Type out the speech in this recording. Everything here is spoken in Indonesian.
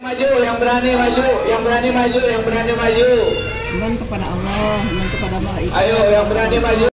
Maju, yang berani maju, yang berani maju, yang berani maju. Iman kepada Allah, iman kepada malaikat. Ayo, yang berani maju.